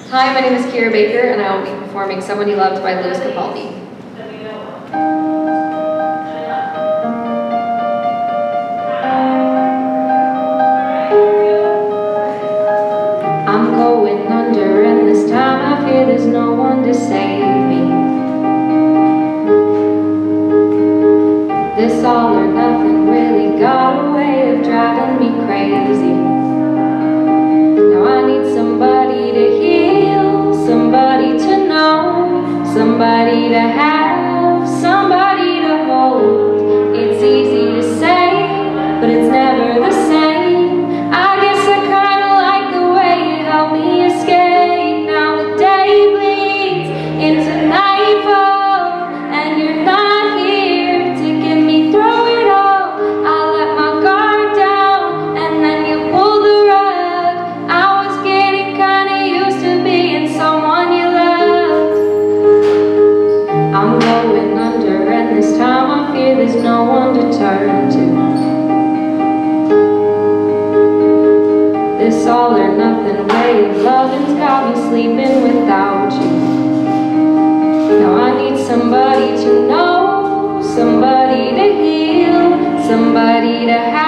Hi, my name is Kira Baker, and I will be performing Someone You Loved by Capaldi. I'm going under, and this time I fear there's no one to save me. This all or nothing really got a way of driving me crazy. Now I need somebody to heal, somebody to know, somebody to have, somebody to hold. It's easy to say, but it's never the same. I guess I kinda like the way you help me escape. Now the day bleeds into nightfall, and you're not here to get me through it all. I let my guard down, and then you pulled the rug. I was getting kinda used to being someone you loved. I'm going under, and this time I fear there's no one to turn to. This all or nothing way of loving's got me sleeping without you. Now I need somebody to know, somebody to heal, somebody to have.